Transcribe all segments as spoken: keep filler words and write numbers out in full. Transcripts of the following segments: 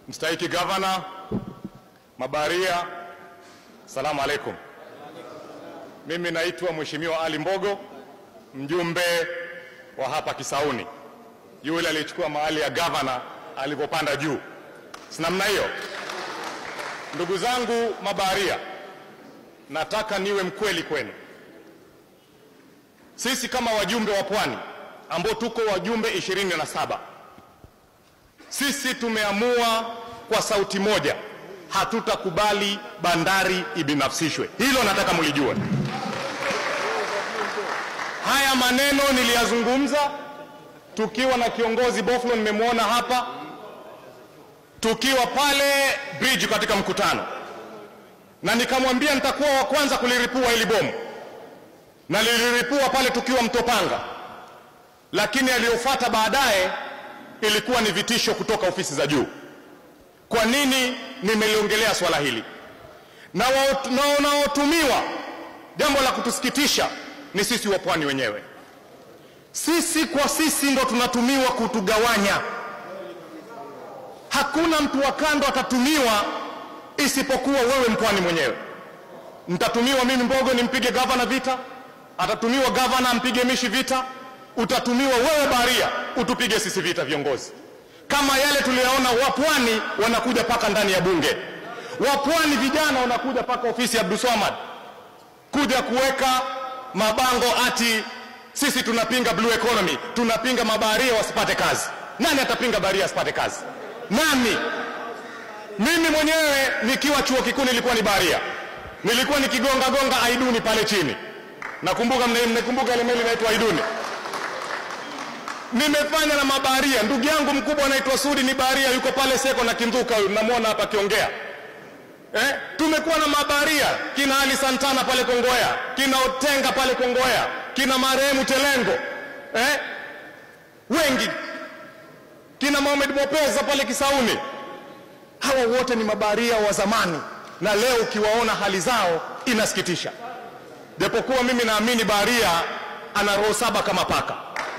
Mstahiki Gavana, mabaharia, salamu alaikum. Mimi naitwa Mheshimiwa Ali Mbogo, mjumbe wa hapa Kisauni, yule alichukua mahali ya gavana alipopanda juu. Si namna hiyo? Ndugu zangu mabaharia, nataka niwe mkweli kwenu. Sisi kama wajumbe wa Pwani ambao tuko wajumbe ishirini na saba, sisi tumeamua kwa sauti moja, hatutakubali bandari ibinafsishwe. Hilo nataka mlijue. Haya maneno niliyazungumza tukiwa na kiongozi Boflo, nimemwona hapa, tukiwa pale bridge katika mkutano, na nikamwambia nitakuwa wa kwanza kuliripua hili bomu, na liliripua pale tukiwa Mtopanga. Lakini aliyofuata baadaye ilikuwa ni vitisho kutoka ofisi za juu. Kwa nini nimeliongelea swala hili? Na wanaotumiwa, jambo la kutusikitisha, ni sisi wa Pwani wenyewe. Sisi kwa sisi ndo tunatumiwa kutugawanya. Hakuna mtu wa kando atatumiwa isipokuwa wewe Mpwani mwenyewe. Nitatumiwa mimi Mbogo nimpige gavana vita, atatumiwa gavana mpige Mishi vita, utatumiwa wewe baharia utupige sisi vita viongozi. Kama yale tuliyaona Wapwani wanakuja paka ndani ya bunge. Wapwani vijana wanakuja paka ofisi ya Abdulswamad kuja kuweka mabango ati sisi tunapinga blue economy, tunapinga mabaharia wasipate kazi. Nani atapinga baharia asipate kazi? Nani? Mimi mwenyewe nikiwa chuo kikuu nilikuwa ni baharia. Nilikuwa nikigonga gonga Aiduni pale chini. Nakumbuka, mnakumbuka ile meli inaitwa Aiduni. Nimefanya na mabaharia. Ndugu yangu mkubwa anaitwa Sudi ni baharia, yuko pale Seko na Kinduka, mnamuona hapa kiongea. Eh, tumekuwa na mabaharia kina Ali Santana pale Kongoya, kina Otenga pale Kongoya, kina marehemu Telengo. Eh? Wengi. Kina Mohamed Mopeza pale Kisauni. Hawa wote ni mabaharia wa zamani, na leo ukiwaona hali zao inasikitisha. Japokuwa mimi naamini baharia ana roho saba kama paka.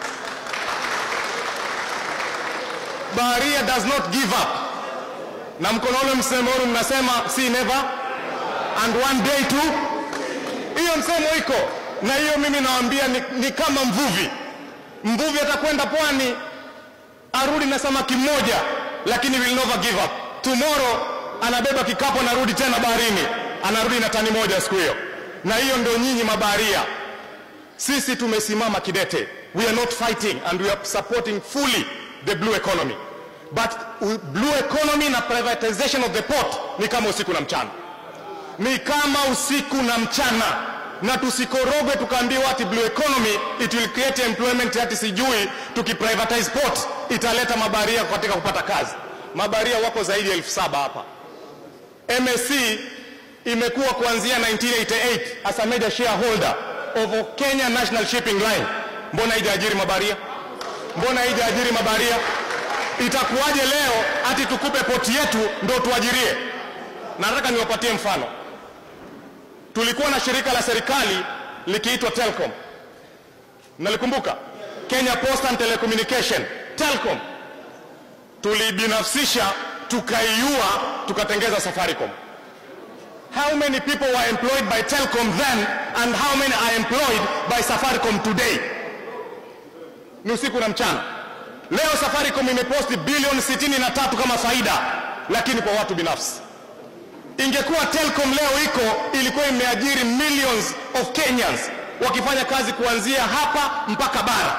Baharia does not give up. Na mkono ule msemo ule mnasema see never and one day too. Hiyo msemo iko. Na hiyo mimi nawaambia ni, ni kama mvuvi. Mvuvi atakwenda pwani arudi na samaki mmoja, lakini will never give up. Tomorrow anabeba kikapu anarudi tena baharini, anarudi na tani moja siku hiyo. Na hiyo ndio nyinyi mabaharia. Sisi tumesimama kidete. We are not fighting and we are supporting fully the blue economy. But blue economy na privatization of the port ni kama usiku na mchana. Ni kama usiku na mchana. Na tusikoroge tukaambiwa ati blue economy it will create employment, ati sijui tukiprivatize port italeta mabaharia katika kupata kazi. Mabaharia wako zaidi ya elfu saba hapa. M S C imekuwa kuanzia nineteen eighty-eight as a major shareholder of Kenya National Shipping Line. Mbona haijaajiri mabaharia? Mbona haijaajiri mabaharia? Itakuwaje leo ati tukupe poti yetu ndo tuajirie? Nataka niwapatie mfano. Tulikuwa na shirika la serikali likiitwa Telcom. Nalikumbuka? Kenya Post and Telecommunication, Telcom. Tulibinafsisha, tukaiua, tukatengeza Safaricom. How many people were employed by Telcom then and how many are employed by Safaricom today? Ni usiku na mchana. Leo Safaricom imeposti bilioni sitini na tatu kama faida, lakini kwa watu binafsi. Ingekuwa Telcom leo iko, ilikuwa imeajiri millions of Kenyans wakifanya kazi kuanzia hapa mpaka bara.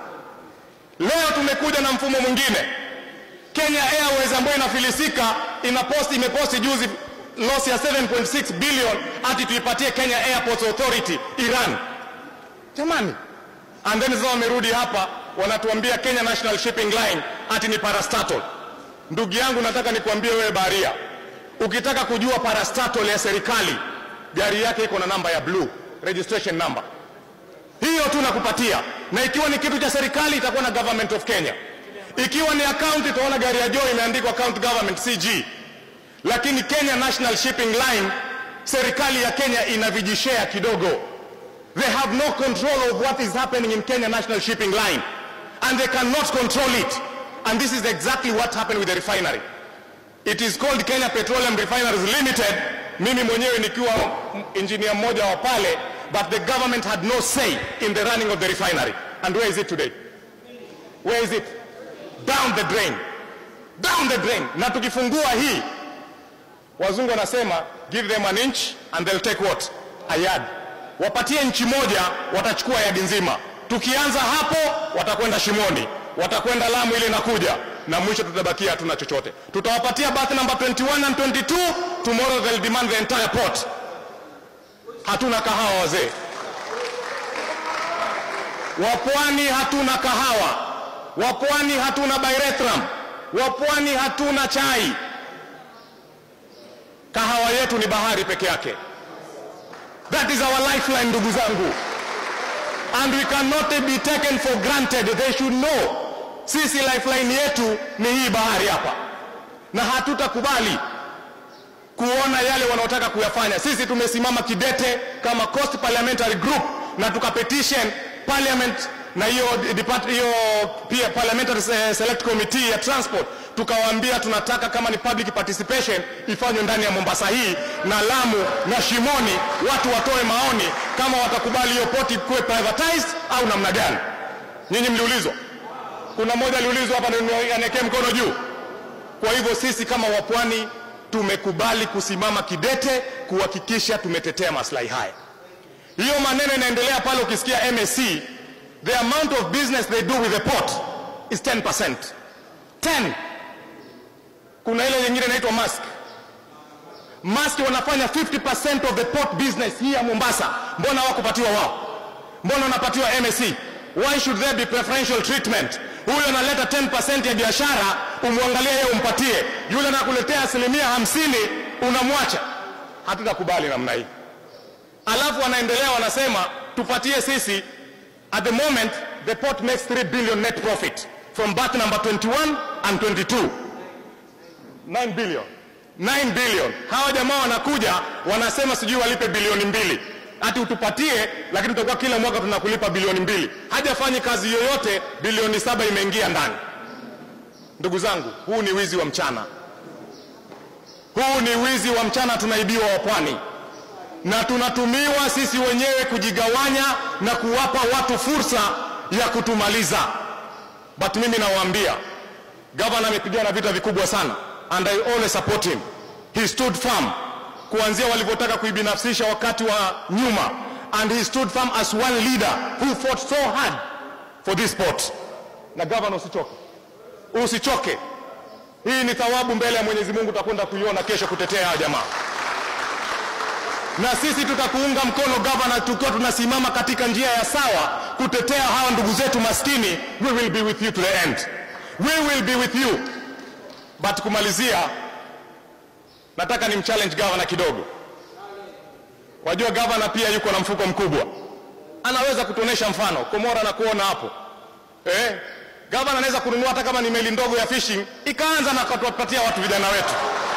Leo tumekuja na mfumo mwingine. Kenya Airways ambayo inafilisika inaposti imeposti juzi loss ya seven point six billion ati tuipatie Kenya Airports Authority Iran. Jamani. And then zao wamerudi hapa wanatuambia Kenya National Shipping Line ati ni parastatal. Ndugu yangu, nataka nikuambie wewe baharia, ukitaka kujua parastatal ya serikali, gari yake iko na namba ya blue, registration number. Hiyo tu nakupatia. Na ikiwa ni kitu cha serikali itakuwa na Government of Kenya. Ikiwa ni account itaona gari ya Joe imeandikwa account government C G. Lakini Kenya National Shipping Line, serikali ya Kenya inavijishare kidogo. They have no control of what is happening in Kenya National Shipping Line, and they cannot control it. And this is exactly what happened with the refinery. It is called Kenya Petroleum Refineries Limited. Mimi mwenyewe nikiwa engineer mmoja wa pale, but the government had no say in the running of the refinery. And where is it today? Where is it? Down the drain. Down the drain. Na tukifungua hii, wazungu wanasema give them an inch and they'll take what? A yard. Wapatie nchi moja, watachukua yadi nzima. Tukianza hapo, watakwenda Shimoni, watakwenda Lamu ile inakuja, na mwisho tutabakia hatuna chochote. Tutawapatia berth number twenty-one and twenty-two, tomorrow they'll demand the entire port. Hatuna kahawa wazee. Wapwani hatuna kahawa. Wapwani hatuna Byrethrum. Wapwani hatuna chai. Kahawa yetu ni bahari peke yake. That is our lifeline, ndugu zangu. And we cannot be taken for granted. They should know. Sisi lifeline yetu ni hii bahari hapa. Na hatutakubali kuona yale wanaotaka kuyafanya. Sisi tumesimama kidete kama Coast Parliamentary Group na tukapetition Parliament na hiyo hiyo pia Parliamentary Select Committee ya Transport, tukawaambia tunataka kama ni public participation ifanywe ndani ya Mombasa hii na Lamu na Shimoni, watu watoe maoni kama watakubali hiyo port kuwe privatized au namna gani. Nyinyi mliulizwa? Kuna mmoja aliulizwa hapa na anekee mkono juu. Kwa hivyo sisi kama wapwani tumekubali kusimama kidete kuhakikisha tumetetea maslahi haya. Hiyo maneno inaendelea pale, ukisikia M S C, the amount of business they do with the port is ten percent. ten. Kuna ile nyingine inaitwa Maersk. Maersk wanafanya fifty percent of the port business here Mombasa. Mbona hawakupatiwa wao? Mbona wanapatiwa M S C? Why should there be preferential treatment? Huyo analeta ten percent ya biashara, umwangalie yeye umpatie. Yule anakuletea asilimia hamsini, unamwacha. Hatutakubali namna hii. Alafu wanaendelea wanasema tupatie sisi, at the moment the port makes three billion net profit from berth number twenty-one and twenty-two. nine billion. nine billion. Hawa jamaa wanakuja wanasema sijui walipe bilioni mbili. Ati utupatie, lakini tutakuwa kila mwaka tunakulipa bilioni mbili. Hajafanyi kazi yoyote, bilioni saba imeingia ndani. Ndugu zangu, huu ni wizi wa mchana. Huu ni wizi wa mchana, tunaibiwa wapwani. Na tunatumiwa sisi wenyewe kujigawanya na kuwapa watu fursa ya kutumaliza. But mimi nawaambia, governor amepigana vita vikubwa sana, and I always support him. He stood firm kuanzia walivyotaka kuibinafsisha wakati wa nyuma, and he stood firm as one leader who fought so hard for this port. Na governor, usichoke. Usichoke. Hii ni thawabu mbele ya Mwenyezi Mungu, tutakwenda kuiona kesho kutetea hawa jamaa. Na sisi tutakuunga mkono governor, tukiwa tunasimama katika njia ya sawa kutetea hawa ndugu zetu maskini. We will be with you to the end. We will be with you. But kumalizia, nataka ni mchallenge governor kidogo. Wajua governor pia yuko na mfuko mkubwa. Anaweza kutuonesha mfano. Komora na kuona hapo. Eh? Governor anaweza kununua hata kama ni meli ndogo ya fishing, ikaanza na kutupatia watu vijana wetu.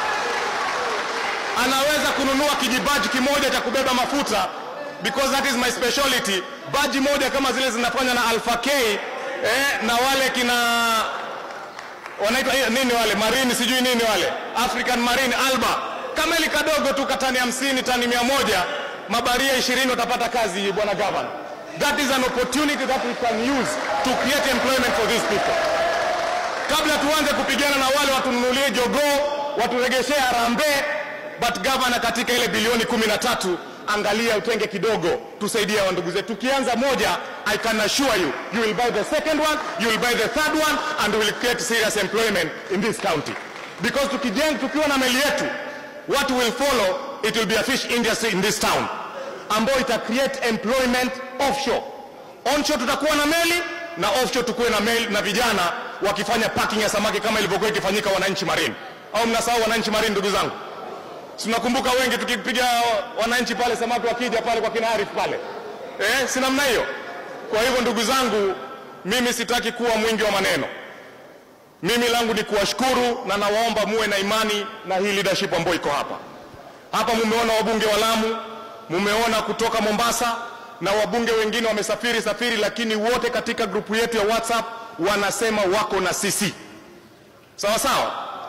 Anaweza kununua kijibaji kimoja cha kubeba mafuta, because that is my specialty. Baji moja kama zile zinafanya na Alpha K, eh, na wale kina wanaitwa nini wale marine sijui nini wale African Marine Alba, kama ile kadogo tu katani hamsini tani mia moja, mabaria ishirini utapata kazi bwana governor. That is an opportunity that we can use to create employment for these people. Kabla tuanze kupigana na wale watununulie jogoo, waturegeshee harambee, but governor katika ile bilioni kumi na tatu, angalia utenge kidogo tusaidie wa ndugu zetu. Tukianza moja, I can assure you, you will buy the second one, you will buy the third one, and we will create serious employment in this county. Because tukijenga tukiwa na meli yetu, what will follow, it will be a fish industry in this town, ambayo ita create employment offshore. Onshore tutakuwa na meli, na offshore tukuwe na meli na vijana wakifanya packing ya samaki kama ilivyokuwa ikifanyika Wananchi Marine. Au mnasahau Wananchi Marine ndugu zangu? Tunakumbuka wengi tukipiga Wananchi pale, samaki wakija pale kwa kina Arif pale. Eh, si namna hiyo. Kwa hivyo ndugu zangu, mimi sitaki kuwa mwingi wa maneno. Mimi langu ni kuwashukuru, na nawaomba muwe na imani na hii leadership ambayo iko hapa. Hapa mumeona wabunge wa Lamu, mumeona kutoka Mombasa, na wabunge wengine wamesafiri safiri, lakini wote katika grupu yetu ya WhatsApp wanasema wako na sisi. Sawa sawa?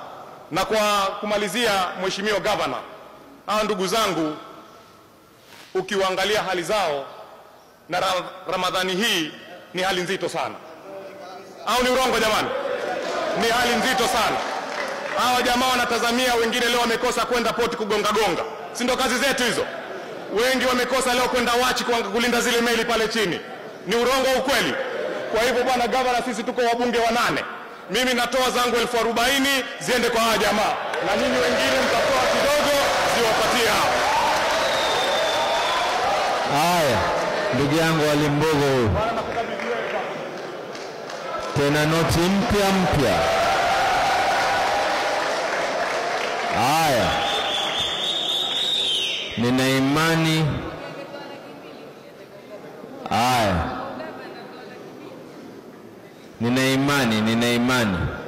Na kwa kumalizia, Mheshimiwa Governor, hawa ndugu zangu ukiwaangalia hali zao na Ramadhani hii ni hali nzito sana. Au ni urongo jamani? Ni hali nzito sana. Hawa jamaa wanatazamia, wengine leo wamekosa kwenda poti kugonga gonga. Si ndo kazi zetu hizo? Wengi wamekosa leo kwenda wachi kulinda zile meli pale chini. Ni urongo ukweli? Kwa hivyo bwana Governor, sisi tuko wabunge wanane. Mimi natoa zangu elfu arobaini ziende kwa hawa jamaa. Na nyinyi wengine mtatoa kidogo ziwapatie hao. Haya, ndugu yangu Alimbogo huyu. Tena noti mpya mpya. Haya. Nina imani. Haya. Nina imani, nina imani.